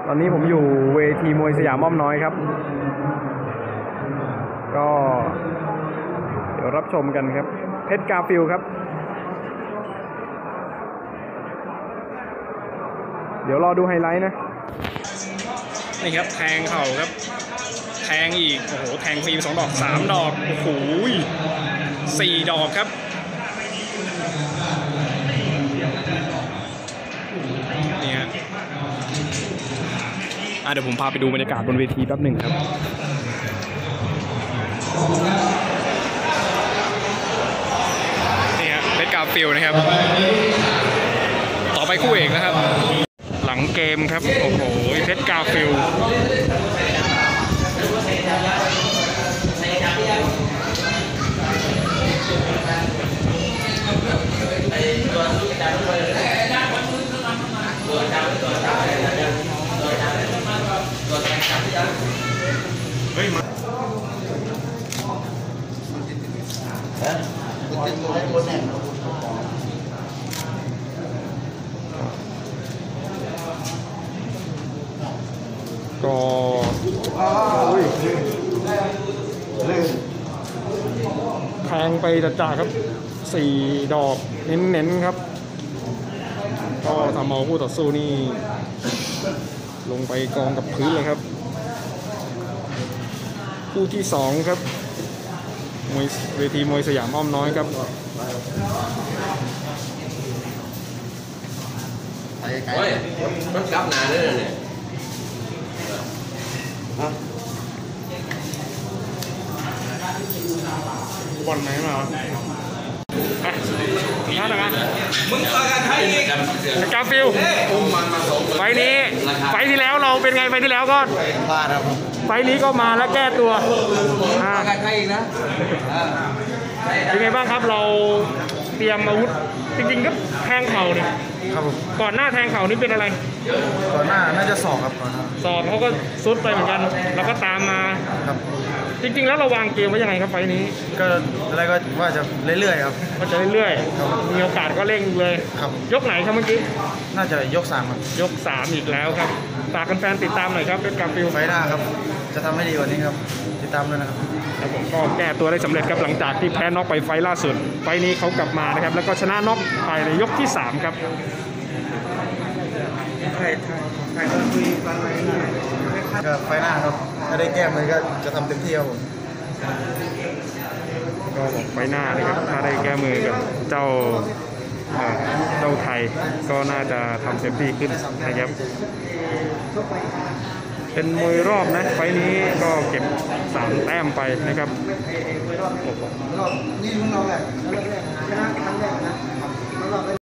ตอนนี้ผมอยู่เวทีมวยสยามอ้อมน้อยครับก็เดี๋ยวรับชมกันครับเพชรกาฟิลครับเดี๋ยวรอดูไฮไลท์นะนี่ครับแทงเข่าครับแทงอีกโอ้โหแทงฟรี2 ดอก3 ดอกโอ้โห4 ดอกครับนี่ฮะเดี๋ยวผมพาไปดูบรรยากาศบนเวทีแป๊บหนึ่งครับนี่ฮะเพชรกาฟิลนะครับต่อไปคู่เอกนะครับหลังเกมครับโอ้โหเพชรกาฟิลเฮ้ยมาก็แทงไปจ่าครับ4 ดอกเน้นๆครับก็ทำเอาคู่ต่อสู้นี่ลงไปกองกับพื้นเลยครับคู่ที่2ครับเวทีมวยสยามอ้อมน้อยครับโอ้ยมันกลับนานเลยเนี่ยบอลไหนมานี่ฮะนะมึงต่อยกันไทยอีกกาฟิลไฟนี้ไฟที่แล้วเราเป็นไงไฟที่แล้วก็พลาดครับไฟนี้ก็มาแล้วแก้ตัวกันไทยอีกนะเป็นไงบ้างครับเราเตรียมอาวุธจริงๆก็แทงเข่าเนี่ยครับผมก่อนหน้าแทงเข่านี่เป็นอะไรก่อนหน้าน่าจะศอกครับก่อนหน้าศอกเขาก็ซุดไปเหมือนกันแล้วก็ตามมาครับจริงๆแล้วเราวางเกมไว้ยังไงครับไฟนี้ก็อะไรก็ว่าจะเรื่อยๆครับก็จะเรื่อยๆมีโอกาสก็เร่งเลยครับยกไหนครับเมื่อกี้น่าจะยก3ครับยก3อีกแล้วครับฝากแฟนๆติดตามหน่อยครับเพชรกาฟิลไฟหน้าครับจะทำให้ดีกว่านี้ครับติดตามด้วยนะครับแล้วผมก็แก้ตัวได้สำเร็จครับหลังจากที่แพ้น็อกไปไฟล่าสุดไฟนี้เขากลับมานะครับแล้วก็ชนะน็อกไปในยกที่3ครับก็ไฟหน้าครับถ้าได้แก้มือก็จะทำเต็มที่ครับผมก็บอกไฟหน้านะครับถ้าได้แก้มือกับเจ้าไทยก็น่าจะทำเต็มที่ขึ้นนะครับเป็นมวยรอบนะไฟนี้ก็เก็บ3 แต้มไปนะครับนี่มึงเราแหละชนะครั้งแรกนะ